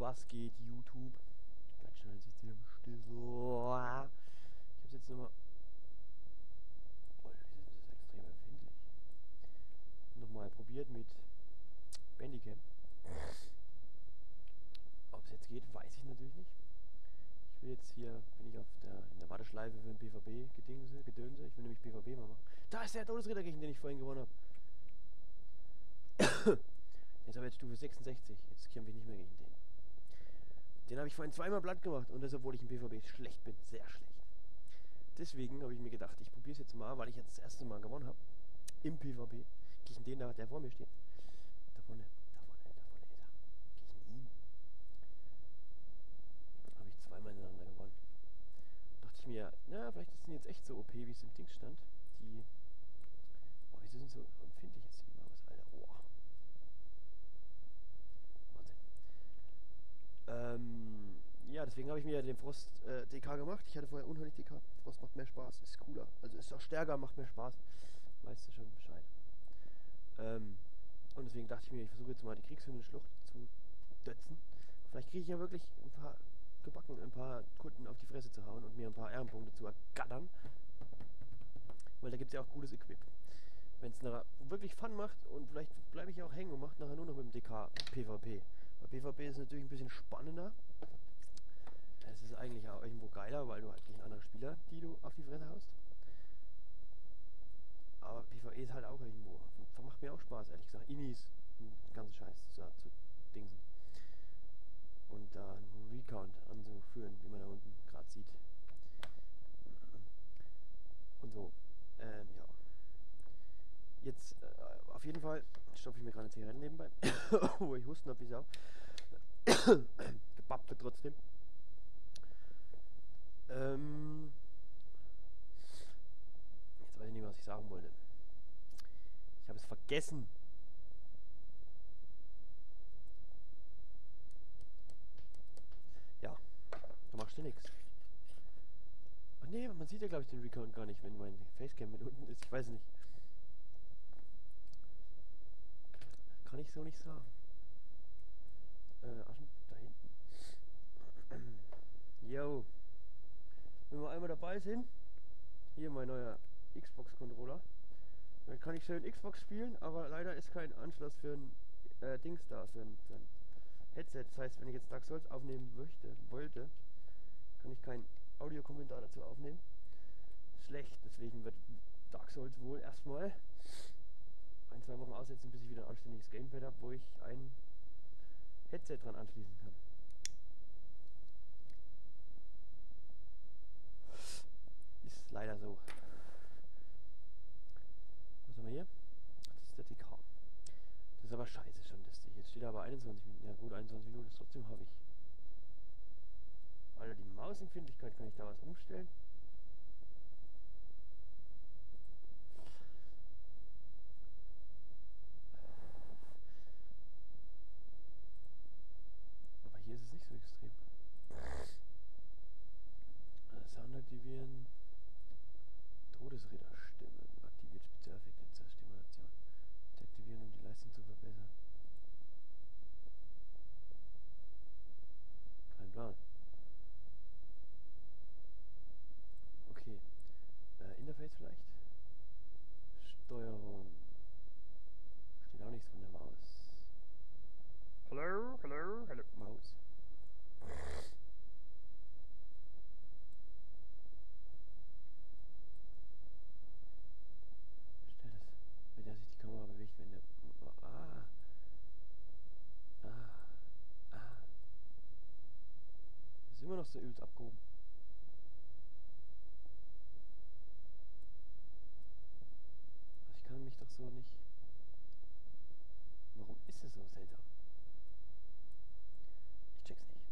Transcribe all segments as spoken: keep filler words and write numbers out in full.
was geht, YouTube? Ganz schnell sitzt hier im Still so. Ich hab's jetzt nochmal. Oh, wieso ist das extrem empfindlich? Nochmal probiert mit Bandicam. Ob es jetzt geht, weiß ich natürlich nicht. Ich will jetzt hier, bin ich auf der, in der Warteschleife für den P V B-Gedönse, Gedönse. Ich will nämlich P V B mal machen. Da ist der Todesritter, gegen den ich vorhin gewonnen habe. Der ist aber jetzt Stufe sechsundsechzig. Jetzt kämpfe ich nicht mehr gegen den. Den habe ich vorhin zweimal platt gemacht und das, obwohl ich im P V B schlecht bin. Sehr schlecht. Deswegen habe ich mir gedacht, ich probiere es jetzt mal, weil ich jetzt das erste Mal gewonnen habe. Im P V B. Gegen den da, der vor mir steht. Da vorne, da vorne, da vorne ist er. Gegen ihn. Habe ich zweimal ineinander gewonnen. Dachte ich mir, na, vielleicht ist es jetzt echt so O P, wie es im Ding stand. Die. Boah, wieso sind so empfindlich jetzt die Maus, Alter? Boah. Wahnsinn. Ähm, ja, deswegen habe ich mir den Frost äh, D K gemacht. Ich hatte vorher unheimlich D K. Frost macht mehr Spaß, ist cooler. Also ist auch stärker, macht mehr Spaß. Weißt du schon Bescheid. Ähm, und deswegen dachte ich mir, ich versuche jetzt mal die Kriegshündenschlucht zu dötzen. Vielleicht kriege ich ja wirklich ein paar gebacken, ein paar Kunden auf die Fresse zu hauen und mir ein paar Ehrenpunkte zu ergattern. Weil da gibt es ja auch gutes Equip. Wenn es wirklich Fun macht und vielleicht bleibe ich auch hängen und mache nachher nur noch mit dem D K P V P. Weil P V P ist natürlich ein bisschen spannender. Es ist eigentlich auch irgendwo geiler, weil du halt gegen andere Spieler, die du auf die Fresse haust. Aber P V E ist halt auch irgendwo. Macht mir auch Spaß, ehrlich gesagt. Inis und ganzen Scheiß zu, zu dingsen. Und da äh, einen Recount anzuführen, wie man da unten gerade sieht. Und so. Ähm, ja. Jetzt, äh, auf jeden Fall stopfe ich mir gerade eine Zigarette nebenbei. Wo ich husten habe, wie Sau. Gebappt wird trotzdem. Ähm. Jetzt weiß ich nicht, was ich sagen wollte. Ich habe es vergessen. Ja, da machst du nichts. Ach nee, man sieht ja glaube ich den Recount gar nicht, wenn mein Facecam mit unten ist. Ich weiß nicht. Kann ich so nicht sagen. Äh, Aschen, da hinten. Yo. Wenn wir einmal dabei sind. Hier mein neuer Xbox-Controller. Dann kann ich schön Xbox spielen, aber leider ist kein Anschluss für ein äh, Dings da, für ein, für ein Headset. Das heißt, wenn ich jetzt Dark Souls aufnehmen möchte, wollte, kann ich keinen Audiokommentar dazu aufnehmen. Schlecht, deswegen wird Dark Souls wohl erstmal ein, zwei Wochen aussetzen, bis ich wieder ein anständiges Gamepad habe, wo ich ein Headset dran anschließen kann. Ist leider so. Was haben wir hier? Ach, das ist der T K. Das ist aber scheiße schon, dass die, jetzt steht aber einundzwanzig Minuten. Ja gut, einundzwanzig Minuten ist trotzdem habe ich. Alter, die Mausempfindlichkeit, kann ich da was umstellen? Aber hier ist es nicht so extrem. Sound aktivieren. Todesritterstimmen. Aktiviert Spezialeffekte zur Stimulation. Deaktivieren, um die Leistung zu verbessern. Kein Plan. Okay. Äh, Interface vielleicht? Steuerung. Steht auch nichts von der Maus. Hallo, hallo, hallo. Maus. Stell das, mit der sich die Kamera bewegt, wenn der. Ah. Ah. Ah. Das ist immer noch so übelst abgehoben. Also ich kann mich doch so nicht. Warum ist es so seltsam? Ich check's nicht.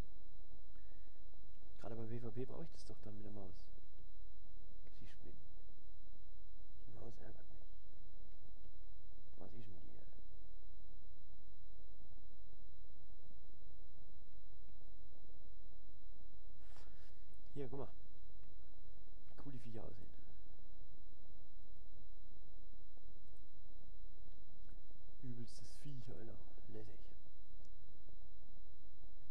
Gerade beim P V P brauche ich das doch dann mit der Maus. Sie spinnt. Die Maus ärgert mich. Was ist mit ihr? Hier, guck mal. Wie cool die Viecher aussehen. Übelstes Viech, Alter. Lässig.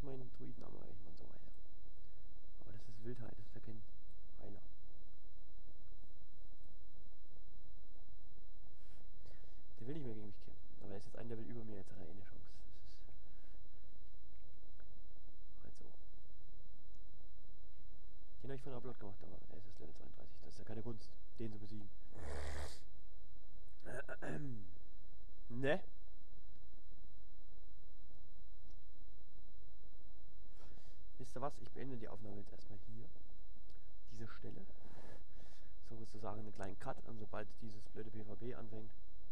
meinen Druidenarmer irgendwann und so weiter. Aber das ist Wildheit, das ist ja kein Heiler. Der will nicht mehr gegen mich kämpfen. Aber er ist jetzt ein Level über mir, jetzt hat er eh eine Chance. Das ist halt so. Den habe ich von Upload gemacht, aber der ist jetzt Level zweiunddreißig. Das ist ja keine Kunst, den zu besiegen. Ne? Wisst ihr was? Ich beende die Aufnahme jetzt erstmal hier. Diese Stelle. So sozusagen einen kleinen Cut. Und sobald dieses blöde PvP anfängt,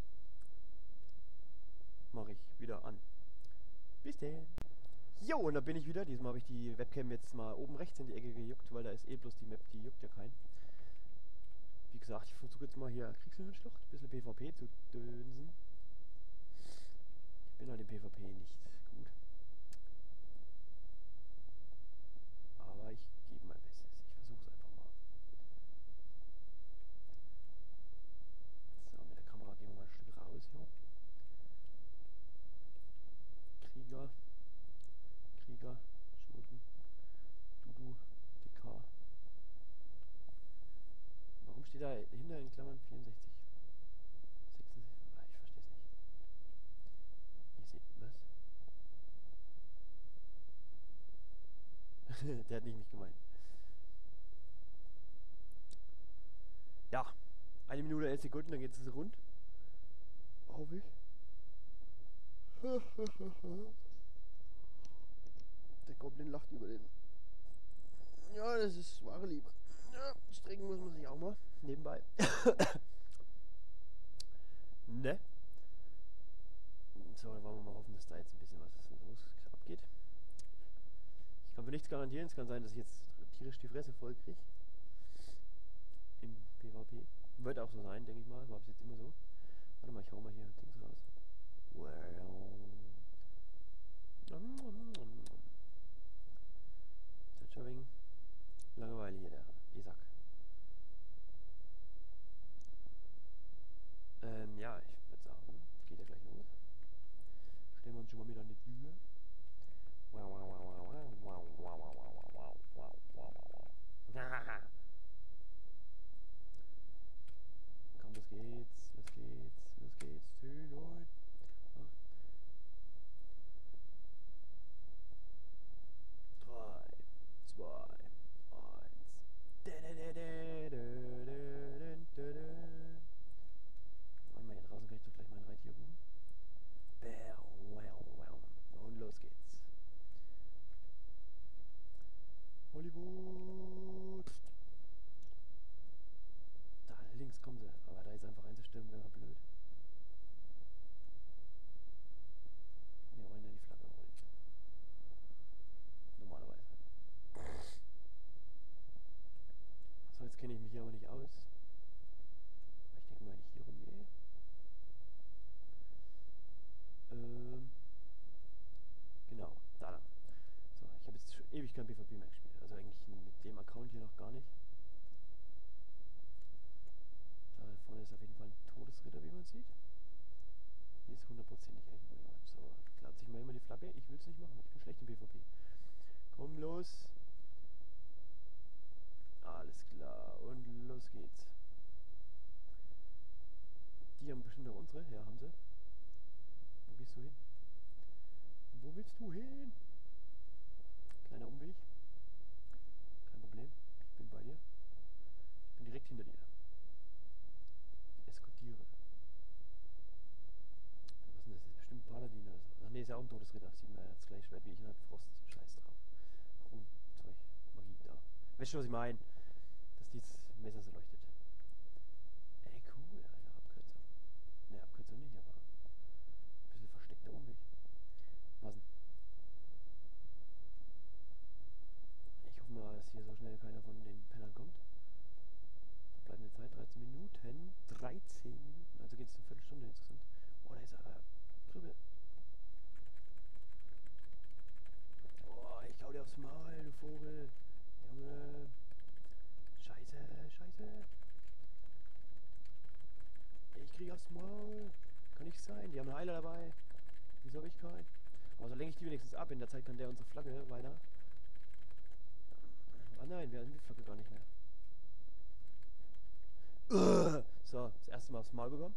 mache ich wieder an. Bis denn. Jo, und da bin ich wieder. Diesmal habe ich die Webcam jetzt mal oben rechts in die Ecke gejuckt, weil da ist eh bloß die Map, die juckt ja keinen. Wie gesagt, ich versuche jetzt mal hier Kriegshöhlenschlucht, ein bisschen PvP zu dönsen. Ich bin halt im PvP nicht gut. Aber ich gebe mein Bestes. Ich versuche es einfach mal. So, mit der Kamera gehen wir mal ein Stück raus hier. Krieger. Krieger. Schurken. Dudu. D K. Warum steht da hinter in Klammern vierundsechzig? sechsundsechzig? Ah, ich verstehe es nicht. Ich sehe. Was? Der hat nicht mich gemeint. Ja. Eine Minute, elf Sekunden, dann geht es rund. Hoffe ich. Der Goblin lacht über den. Ja, das ist wahre Liebe. Ja, strecken muss man sich auch mal. Nebenbei. Ne? So, dann wollen wir mal hoffen, dass da jetzt ein bisschen was los abgeht. Ich kann für nichts garantieren. Es kann sein, dass ich jetzt tierisch die Fresse voll kriege. Im PvP. Wird auch so sein, denke ich mal. War bis jetzt immer so. Warte mal, ich hau mal hier Dings raus. Well. Das ist schon wegen Langeweile hier, der Esak. Ähm, ja, ich würde sagen, geht ja gleich los. Stellen wir uns schon mal wieder an die Tür. Wow, wow, wow, wow, wow, wow, wow, wow, wow, wow, wow, wow. Komm, los geht's, los geht's, los geht's, zehn, neun, acht, drei, zwei, eins. Warte mal, hier draußen kann ich doch gleich mein Reittier rufen. Und los geht's. Hollywood! Da links kommen sie, aber da jetzt einfach reinzustimmen wäre blöd. Wir wollen ja die Flagge holen. Normalerweise. So, jetzt kenne ich mich hier aber nicht aus. Aber ich denke mal, wenn ich hier rumgehe. Ähm. Genau, da lang. So, ich habe jetzt schon ewig kein PvP mehr gespielt. Also eigentlich mit dem Account hier noch gar nicht. Da vorne ist auf jeden Fall ein Todesritter, wie man sieht. Hier ist hundertprozentig irgendwo jemand. So, klaut sich mal immer die Flagge. Ich will es nicht machen. Ich bin schlecht im PvP. Komm los. Alles klar. Und los geht's. Die haben bestimmt auch unsere. Ja, haben sie. Wo gehst du hin? Wo willst du hin? Kleiner Umweg. Kein Problem. Ich bin bei dir. Ich bin direkt hinter dir. Eskortiere. Was ist denn das? Das ist bestimmt ein Paladin oder so. Ach nee, ist ja auch ein Todesritter. Sieht man ja das gleiche Schwert wie ich und hat Frost. Scheiß drauf. Runenzeug. Magie, da. Weißt du, was ich meine? Dass dieses Messer so leuchtet. Ey, cool, Alter. Abkürzung. Ne, Abkürzung nicht, aber ein bisschen versteckter Umweg. Passen. Ich hoffe mal, dass hier so schnell keiner von den Pennern kommt. Verbleibende Zeit dreizehn Minuten. dreizehn Minuten. Also geht es eine Viertelstunde insgesamt. Oh, da ist er. Äh, Kribbel. Oh, ich hau dir aufs Maul, du Vogel. Junge. Scheiße, scheiße. Aber so lenke ich die wenigstens ab. In der Zeit kann der unsere Flagge weiter. Ah nein, wir haben die Flagge gar nicht mehr. So, das erste Mal aufs Maul bekommen.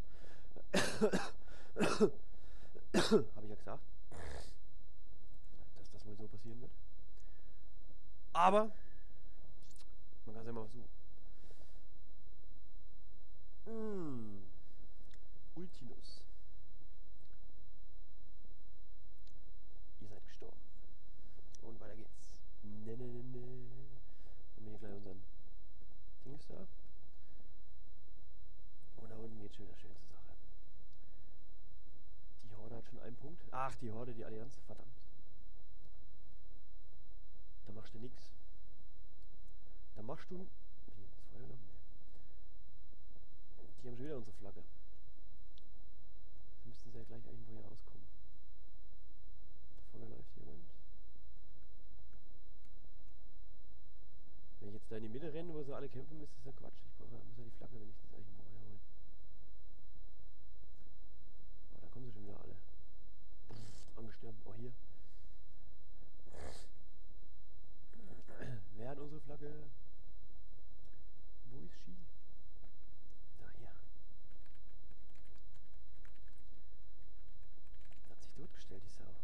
Habe ich ja gesagt, dass das wohl so passieren wird. Aber man kann es ja mal versuchen. Mm. Ultinus. Ihr seid gestorben. Und weiter geht's. Ne, ne, ne, ne. Haben wir hier gleich unseren Dings da. Und da unten geht's schon wieder schön zur Sache. Die Horde hat schon einen Punkt. Ach, die Horde, die Allianz. Verdammt. Da machst du nix. Da machst du... Wie? Das Feuer noch? Nee. Die haben schon wieder unsere Flagge. Jetzt müssten sie ja gleich irgendwo hier rauskommen. Da vorne läuft jemand. Wenn ich jetzt da in die Mitte renne, wo sie alle kämpfen, ist das ja Quatsch. Ich brauche, muss ja die Flagge wenigstens irgendwo herholen. Aber da kommen sie schon wieder alle. Pff, angestürmt. Oh, hier. Wer hat unsere Flagge? Wo ist sie? Da, hier. Hat sich totgestellt, die Sau.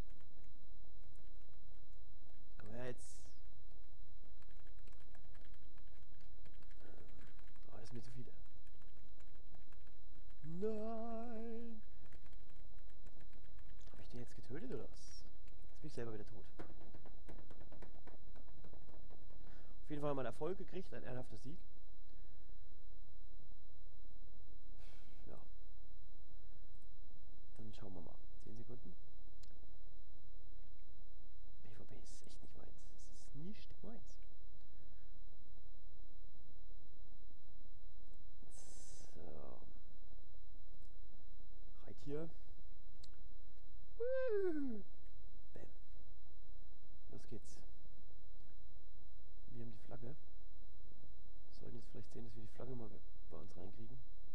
Komm her jetzt. Oh, das sind mir zu viele. Nein! Habe ich den jetzt getötet oder was? Jetzt bin ich selber wieder tot. Auf jeden Fall haben wir einen Erfolg gekriegt, ein ehrenhafter Sieg. Ja. Dann schauen wir mal. zehn Sekunden. PvP ist echt nicht meins. Es ist nicht meins. So. Reittier. Bam. Los geht's. Wir haben die Flagge. Sollten jetzt vielleicht sehen, dass wir die Flagge mal bei uns reinkriegen.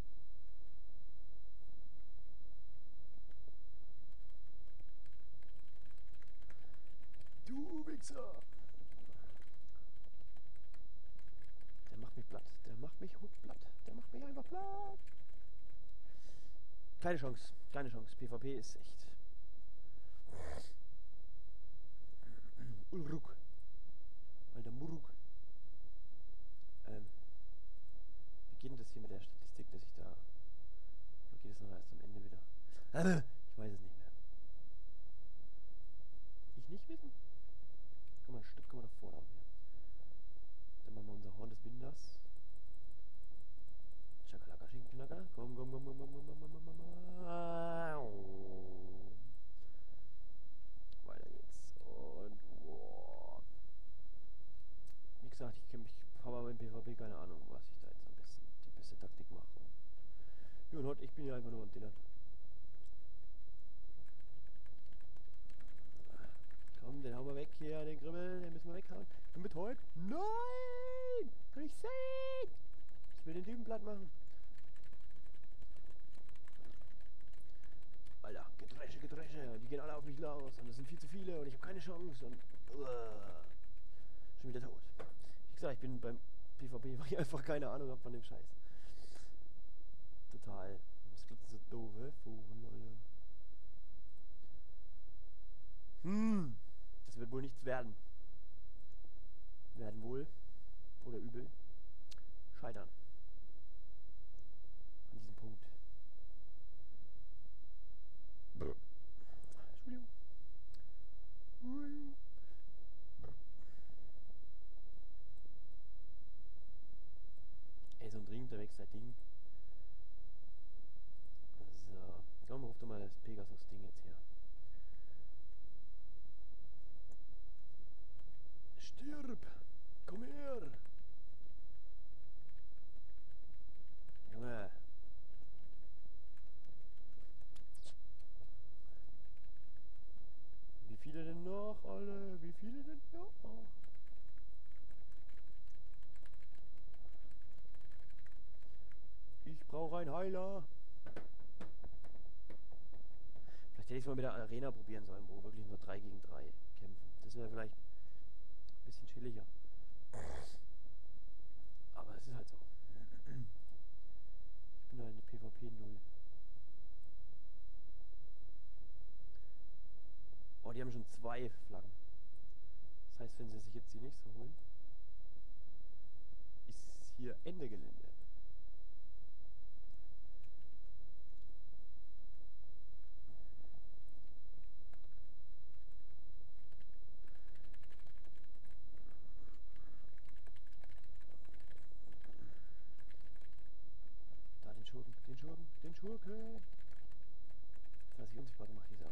Du Wichser! Der macht mich platt. Der macht mich platt. Der macht mich einfach platt. Keine Chance. Keine Chance. PvP ist echt. Ulruk. Alter Muruk. Ähm. Wie geht denn das hier mit der Statistik, dass ich da... Oder geht es noch erst am Ende wieder? Ich weiß es nicht mehr. Ich nicht wissen? Komm mal, ein Stück kommen wir nach vorne auf hier. Dann machen wir unser Horn des Binders. Chakalaka, Schinkenknacker. Komm, komm, komm, komm, komm, komm, komm, komm, komm, komm. Weiter geht's. Und wow. Wie gesagt, ich kenne mich, habe aber im PvP keine Ahnung, was ich da jetzt am besten, die beste Taktik mache. Ja, und ich bin ja einfach nur am Dillern. Komm, den hauen wir weg hier, den Grimmel, den müssen wir weghauen. Und mit heute? Nein! Kann ich sehen! Ich will den Typen platt machen. Alter, Gedresche, Gedresche. Die gehen alle auf mich los. Und es sind viel zu viele und ich habe keine Chance. Und uh, schon wieder tot. Wie gesagt, ich bin beim PvP, weil ich einfach keine Ahnung habe von dem Scheiß. Total. Das ist so doof, hä? Vogel, Alter. Hm. Das wird wohl nichts werden. Werden wohl. Oder übel. Scheitern. An diesem Punkt. Entschuldigung. Ey, so ein Drink, da wächst das Ding. So. Komm, ruf doch mal das Pegasus-Ding jetzt her. Stirb! Komm her! Junge! Wie viele denn noch, alle? Wie viele denn noch? Ich brauche einen Heiler. Vielleicht hätte ich es mal mit der Arena probieren sollen, wo wirklich nur drei die haben schon zwei Flaggen. Das heißt, wenn sie sich jetzt die nächste holen, ist hier Ende Gelände. Da den Schurken, den Schurken, den Schurken. Dass ich unsichtbar gemacht, hier ist auch.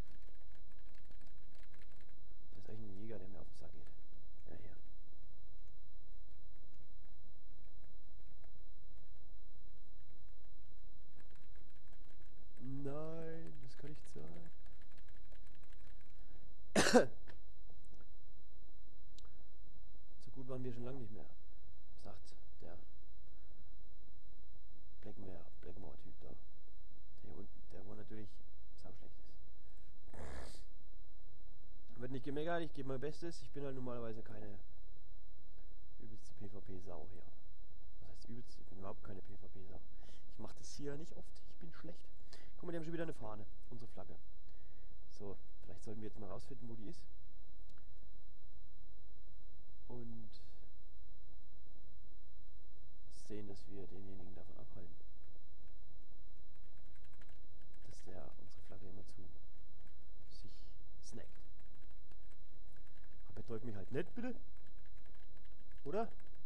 Das ist eigentlich ein Jäger, der mir auf den Sack geht. Ja, hier. Nein, das kann nicht sein. So gut waren wir schon lange nicht mehr, sagt der Blackmore, Blackmore-Typ da. Der hier unten, der wo natürlich sauschlecht ist. Wird nicht gemeckert, ich gebe mein Bestes. Ich bin halt normalerweise keine übelste PvP-Sau hier. Was heißt übelst? Ich bin überhaupt keine PvP-Sau. Ich mache das hier nicht oft, ich bin schlecht. Guck mal, die haben schon wieder eine Fahne, unsere Flagge. So, vielleicht sollten wir jetzt mal rausfinden, wo die ist. Und sehen, dass wir denjenigen davon abhalten, dass der unsere Flagge immer zu sich snackt. Aber betäubt mich halt nicht, bitte. Oder?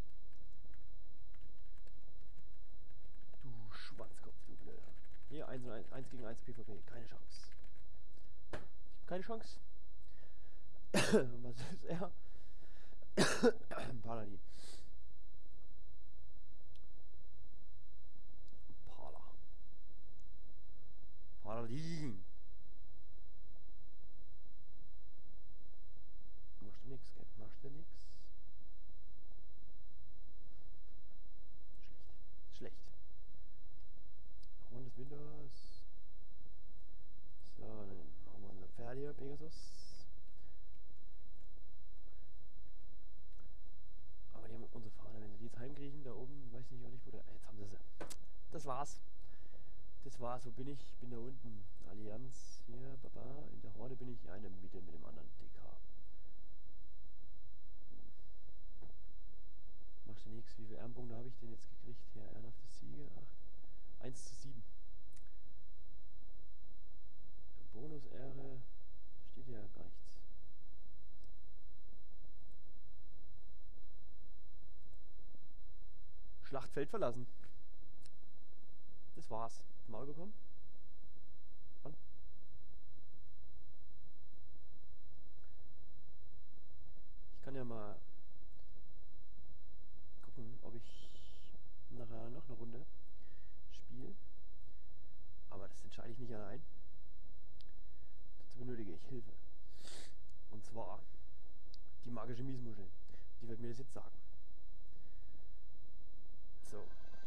Du Schwanzkopf, du Blöder. Hier, eins gegen eins PvP. Keine Chance. Ich hab keine Chance. Was ist er? Paladin. Pala. Paladin. Machst du nix, gell? Machst du nix? Schlecht. Schlecht. Horn des Winters. So, dann machen wir unser Pferd hier, Pegasus. Aber die haben unsere Fahne, wenn sie die jetzt heimkriegen, da oben, weiß ich auch nicht, wo der. Jetzt haben sie sie. Das war's. Das war's, wo bin ich? Ich bin da unten. Allianz, hier, Baba. In der Horde bin ich eine Mitte mit dem anderen D K. Machst du nix. Wie viele Ehrenpunkte habe ich denn jetzt gekriegt? Hier, ehrenhafte Siege. acht. eins zu sieben. Bonus-Ehre. Da steht ja gar nichts. Schlachtfeld verlassen. Das war's. Maul bekommen. Wann? Ich kann ja mal gucken, ob ich nachher noch eine Runde spiele. Aber das entscheide ich nicht allein. Dazu benötige ich Hilfe. Und zwar die magische Miesmuschel. Die wird mir das jetzt sagen. So.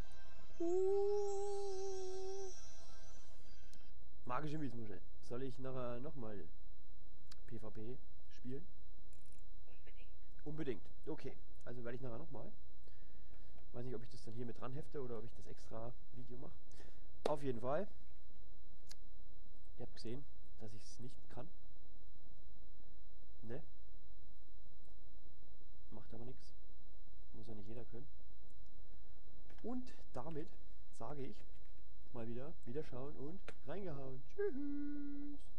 Magische Miesmuschel. Soll ich nachher nochmal PvP spielen? Unbedingt. Unbedingt. Okay. Also werde ich nachher nochmal. Weiß nicht, ob ich das dann hier mit dran hefte oder ob ich das extra Video mache. Auf jeden Fall. Ihr habt gesehen, dass ich es nicht kann. Ne? Macht aber nichts. Muss ja nicht jeder können. Und damit sage ich mal wieder, Wiederschauen und reingehauen. Tschüss.